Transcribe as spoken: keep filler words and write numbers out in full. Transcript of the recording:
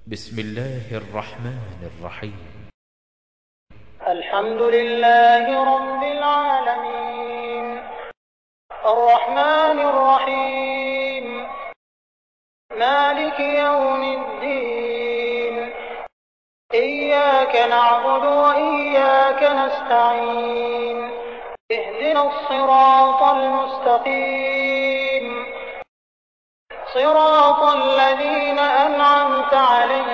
بسم الله الرحمن الرحيم. الحمد لله رب العالمين الرحمن الرحيم مالك يوم الدين إياك نعبد وإياك نستعين اهدنا الصراط المستقيم صراط الذين أنعمت عليهم